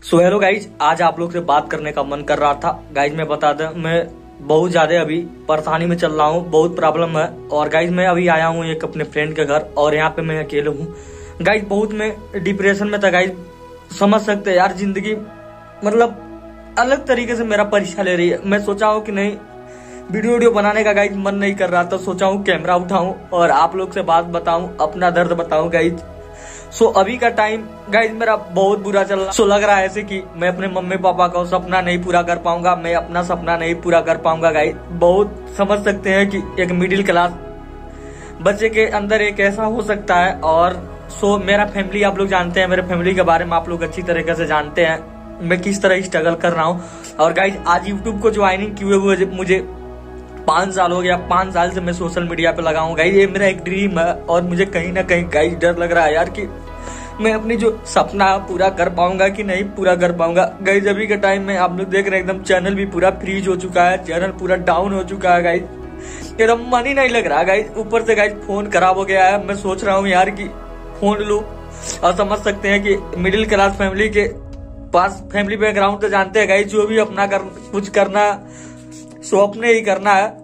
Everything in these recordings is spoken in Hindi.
सो हेलो गाइज, आज आप लोग से बात करने का मन कर रहा था। गाइज मैं बता दें, मैं बहुत ज्यादा अभी परेशानी में चल रहा हूँ, बहुत प्रॉब्लम है। और गाइज मैं अभी आया हूँ एक अपने फ्रेंड के घर और यहाँ पे मैं अकेले हूँ। गाइज बहुत मैं डिप्रेशन में था। गाइज समझ सकते हैं यार, जिंदगी मतलब अलग तरीके से मेरा परीक्षा ले रही है। मैं सोचा हूँ कि नहीं, वीडियो बनाने का गाइज मन नहीं कर रहा था। सोचा हूँ कैमरा उठाऊं और आप लोग से बात बताऊं, अपना दर्द बताऊं गाइज। सो अभी का टाइम गाइज मेरा बहुत बुरा चल रहा। सो लग रहा है ऐसे कि मैं अपने मम्मी पापा का सपना नहीं पूरा कर पाऊंगा, मैं अपना सपना नहीं पूरा कर पाऊंगा। गाइज बहुत समझ सकते हैं कि एक मिडिल क्लास बच्चे के अंदर एक ऐसा हो सकता है। और सो मेरा फैमिली आप लोग जानते हैं, मेरे फैमिली के बारे में आप लोग अच्छी तरीके से जानते हैं मैं किस तरह स्ट्रगल कर रहा हूँ। और गाइज आज यूट्यूब को ज्वाइनिंग किए हुए मुझे 5 साल हो गया। 5 साल से मैं सोशल मीडिया पे लगा हूँ। गाइज ये मेरा एक ड्रीम है और मुझे कहीं ना कहीं गाइज डर लग रहा है यार कि मैं अपनी जो सपना पूरा कर पाऊंगा कि नहीं पूरा कर पाऊंगा। गाइज अभी के टाइम में आप लोग देख रहे हैं एकदम चैनल भी पूरा फ्रीज हो चुका है, चैनल पूरा डाउन हो चुका है। गाइज एकदम मन ही नहीं लग रहा। गाइज ऊपर से गाइज फोन खराब हो गया है। मैं सोच रहा हूँ यार कि फोन लूं। और समझ सकते हैं कि मिडिल क्लास फैमिली के पास फैमिली बैकग्राउंड तो जानते हैं गाइज, जो भी अपना कुछ करना सो अपने ही करना है,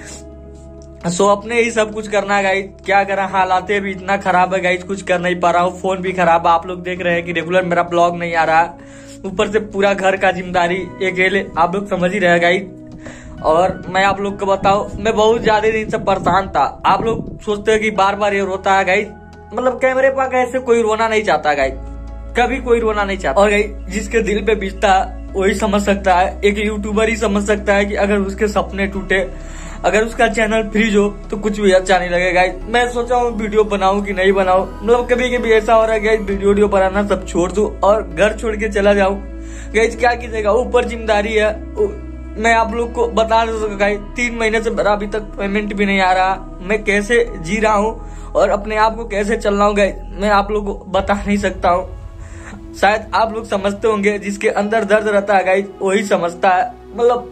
सो अपने ही सब कुछ करना है। गाइज क्या करा, हालात भी इतना खराब है गाइज, कुछ कर नहीं पा रहा हूँ। फोन भी खराब है, आप लोग देख रहे हैं कि रेगुलर मेरा ब्लॉग नहीं आ रहा। ऊपर से पूरा घर का जिम्मेदारी अकेले, आप लोग समझ ही रहे गाइज। और मैं आप लोग को बताऊं, मैं बहुत ज्यादा दिन से परेशान था। आप लोग सोचते हैं कि बार बार ये रोता है गाइज, मतलब कैमरे पर ऐसे कोई रोना नहीं चाहता गाइज, कभी कोई रोना नहीं चाहता। और गाइज जिसके दिल पे बीतता वही समझ सकता है, एक यूट्यूबर ही समझ सकता है कि अगर उसके सपने टूटे, अगर उसका चैनल फ्रीज हो तो कुछ भी अच्छा नहीं लगेगा। मैं सोचा हूँ वीडियो बनाऊं कि नहीं बनाऊं, मतलब कभी कभी ऐसा हो रहा है गाइज वीडियो बनाना सब छोड़ दूं और घर छोड़ के चला जाऊं। गाइज क्या कीजिएगा, ऊपर जिम्मेदारी है। मैं आप लोग को बता नहीं सकता गाइज, 3 महीने से मेरा अभी तक पेमेंट भी नहीं आ रहा। मैं कैसे जी रहा हूँ और अपने आप को कैसे चल रहा हूँ गाइज मैं आप लोग को बता नहीं सकता हूँ। शायद आप लोग समझते होंगे, जिसके अंदर दर्द रहता है गाइज वही समझता है। मतलब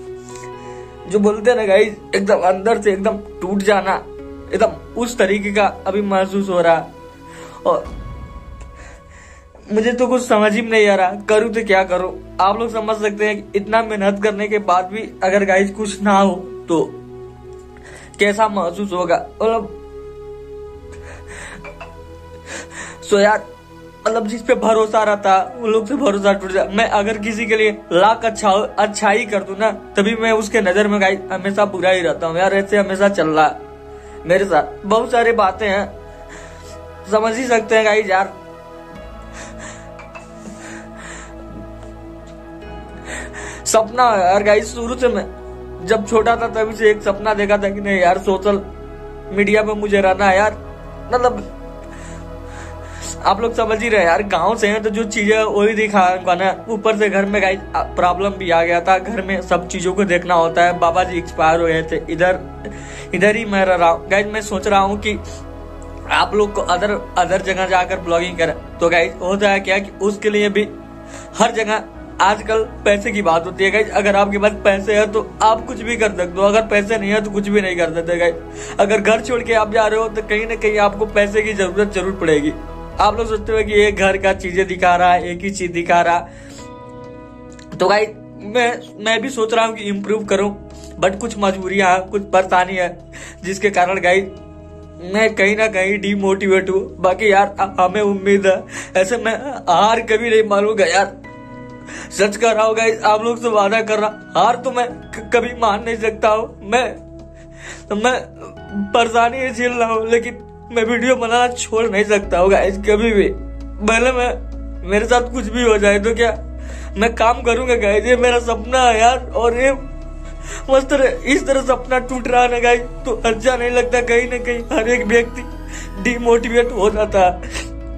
जो बोलते हैं ना गाइज, एकदम अंदर से एकदम टूट जाना, एकदम उस तरीके का अभी महसूस हो रहा। और मुझे तो कुछ समझ ही नहीं आ रहा, करूँ तो क्या करूँ। आप लोग समझ सकते हैं कि इतना मेहनत करने के बाद भी अगर गाइज कुछ ना हो तो कैसा महसूस होगा। मतलब सो यार, मतलब जिस पे भरोसा रहता उन लोग से भरोसा टूट जाए। मैं अगर किसी के लिए लाख अच्छा ही कर दूं ना, तभी मैं उसके नजर में गाइस हमेशा बुरा ही रहता हूँ यार। ऐसे हमेशा चल रहा है मेरे साथ, बहुत सारी बातें हैं, समझ ही सकते हैं गाइस यार। सपना यार गाइस, शुरू से मैं जब छोटा था तभी से एक सपना देखा था कि नहीं यार सोशल मीडिया पे मुझे रहना है यार। मतलब आप लोग समझ ही रहे यार, गांव से हैं तो जो चीजें वही दिखाऊंगा ना। ऊपर से घर में गाइस प्रॉब्लम भी आ गया था, घर में सब चीजों को देखना होता है। बाबा जी एक्सपायर हो गए थे, इधर ही मैं रह रहा हूँ। गाइस मैं सोच रहा हूँ कि आप लोग को अदर जगह जाकर ब्लॉगिंग करें। तो गाइस होता है क्या कि उसके लिए भी हर जगह आजकल पैसे की बात होती है गाइस। अगर आपके पास पैसे है तो आप कुछ भी कर सकते हो, अगर पैसे नहीं है तो कुछ भी नहीं कर सकते गाइस। अगर घर छोड़ के आप जा रहे हो तो कहीं ना कहीं आपको पैसे की जरूरत जरूर पड़ेगी। आप लोग सोचते हो कि एक घर का चीजें दिखा रहा है, एक ही चीज दिखा रहा। तो गाइस मैं भी सोच रहा हूँ कि इम्प्रूव करूं, बट कुछ मजबूरियां हैं, कुछ परेशानी है, जिसके कारण गाइस मैं कहीं ना कहीं डिमोटिवेट हूँ। बाकी यार हमें उम्मीद है, ऐसे मैं हार कभी नहीं मानूंगा यार। सच कर रहा हूँ गाइस, आप लोग से वादा कर रहा, हार तो मैं कभी मान नहीं सकता हूँ। मैं परेशानी झेल रहा हूँ, लेकिन मैं वीडियो बनाना छोड़ नहीं सकता होगा इस कभी भी। भले मेरे साथ कुछ भी हो जाए तो क्या, मैं काम करूंगा गाइस। ये मेरा सपना है यार, और ये इस तरह सपना टूट रहा है गाइस तो अच्छा नहीं लगता। कहीं ना कहीं हर एक व्यक्ति डिमोटिवेट हो जाता है।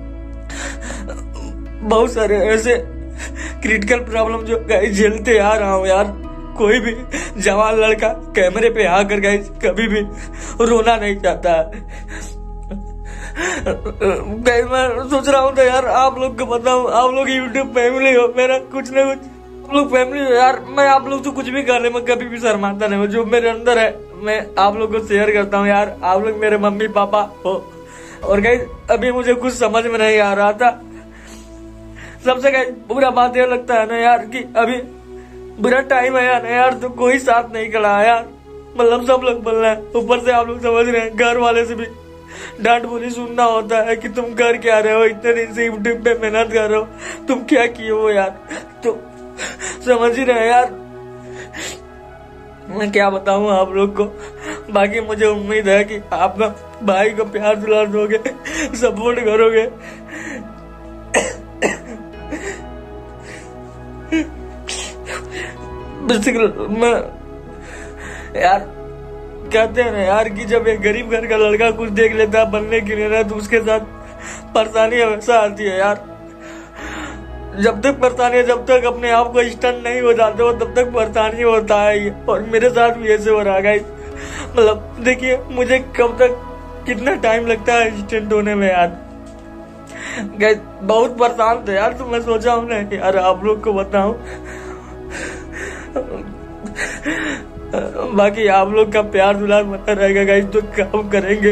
बहुत सारे ऐसे क्रिटिकल प्रॉब्लम जो गाइस झेलते आ रहा हूँ यार। कोई भी जवान लड़का कैमरे पे आकर गाइस कभी भी रोना नहीं चाहता। मैं सोच रहा हूँ तो यार आप लोग को बताऊं, आप लोग यूट्यूब फैमिली हो, मेरा कुछ ना कुछ आप लोग फैमिली हो यार। मैं आप लोग तो कुछ भी कर ले, मैं कभी भी शर्माता नहीं हूँ। जो मेरे अंदर है मैं आप लोग को शेयर करता हूँ यार। आप लोग मेरे मम्मी पापा हो। और गाइस अभी मुझे कुछ समझ में नहीं आ रहा था, सबसे गाइस बुरा बात यह लगता है ना यार कि अभी बुरा टाइम है यार, तो कोई साथ नहीं खड़ा है यार। मतलब सब लोग बोल रहे हैं, ऊपर से आप लोग समझ रहे हैं, घर वाले से भी डांट बोली सुनना होता है कि तुम कर क्या रहे हो, इतने दिन से यूट्यूब पे मेहनत कर रहे हो, तुम क्या किए हो यार। तो समझ ही रहे यार, मैं क्या बताऊं आप लोग को। बाकी मुझे उम्मीद है कि आप ना भाई को प्यार दुलार दोगे, सपोर्ट करोगे। मैं यार कहते हैं ना यार कि जब एक गरीब घर का लड़का कुछ देख लेता है बनने के लिए ना, तो उसके साथ परेशानी हमेशा आती है यार। जब तक परेशानी, जब तक अपने आप को स्टंट नहीं हो जाते हो तब तक परेशानी होता है। और मेरे साथ भी ऐसे हो रहा है। मतलब देखिए मुझे कब तक कितना टाइम लगता है स्टंट होने में यार। बहुत परेशान थे यार, तो मैं सोचा हूँ ना यार आप लोग को बताऊं। बाकी आप लोग का प्यार दुलार बना रहेगा गाइस, तो काम करेंगे।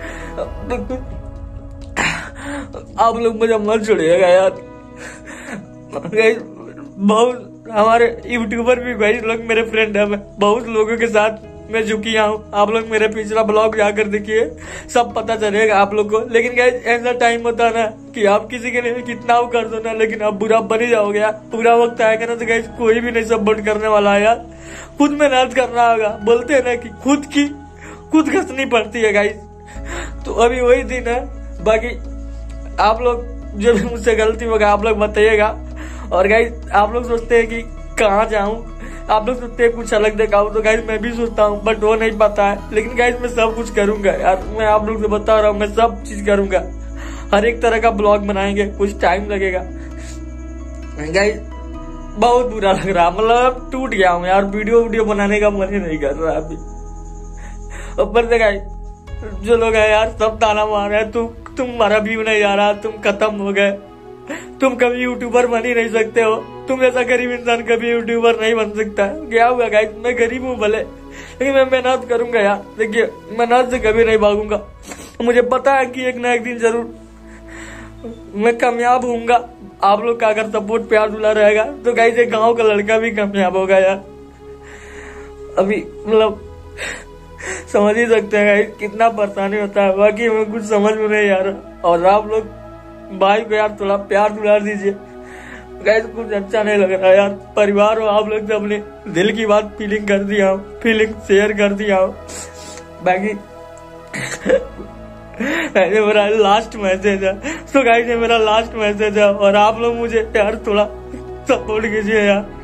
आप लोग मुझे मत छोड़िएगा यार। गाइस बहुत हमारे यूट्यूबर भी गाइस लोग मेरे फ्रेंड है, मैं बहुत लोगों के साथ मैं झुकिया हूँ। आप लोग मेरे पिछला ब्लॉग जाकर देखिए, सब पता चलेगा आप लोग को। लेकिन गाइस ऐसा टाइम होता है ना कि आप किसी के लिए कितना वो कर दो ना, लेकिन आप बुरा बन ही जाओगे यार। पूरा वक्त आएगा ना तो गाइस कोई भी नहीं सपोर्ट करने वाला है यार। खुद मेहनत करना होगा। बोलते हैं ना कि खुद घसनी पड़ती है गाइस, तो अभी वही दिन है। बाकी आप लोग जो भी मुझसे गलती होगा आप लोग बताइएगा। और गाइस आप लोग सोचते हैं कि कहाँ जाऊं, आप लोग सोचते हैं कुछ अलग दिखाऊं, तो गाइस मैं भी सोचता हूँ बट वो नहीं पता है। लेकिन गाइस मैं सब कुछ करूंगा यार, मैं आप लोग से बता रहा हूँ, मैं सब चीज करूंगा। हर एक तरह का ब्लॉग बनाएंगे, कुछ टाइम लगेगा गाइस। बहुत बुरा लग रहा, मतलब टूट गया हूँ यार। वीडियो बनाने का मन ही नहीं कर रहा अभी। ऊपर से गाइस जो लोग है यार सब ताना मार रहे हैं, तुम्हारा व्यू नहीं आ रहा, तुम खत्म हो गए, तुम कभी यूट्यूबर बन ही नहीं सकते हो, तुम ऐसा गरीब इंसान कभी यूट्यूबर नहीं बन सकता। क्या हुआ गाइस, मैं गरीब हूँ भले, लेकिन मैं मेहनत करूंगा यार। देखिए मेहनत से कभी नहीं भागूंगा। मुझे पता है कि एक ना एक दिन जरूर मैं कामयाब होऊंगा। आप लोग का अगर सपोर्ट प्यार दुला रहेगा तो गाइस एक गांव का लड़का भी कामयाब होगा यार। अभी मतलब समझ ही सकते हैं गाइस कितना परेशानी होता है। बाकी मैं कुछ समझ में नहीं आ रहा। और आप लोग भाई को यार थोड़ा प्यार दुलार दीजिए गाइस, कुछ अच्छा नहीं लग रहा यार। परिवार हो आप लोग, अपने दिल की बात फीलिंग कर दिया हूँ, फीलिंग शेयर कर दिया हूँ। बाकी ये मेरा लास्ट मैसेज है, तो गाइस ये मेरा लास्ट मैसेज है। और आप लोग मुझे यार थोड़ा सपोर्ट कीजिए यार।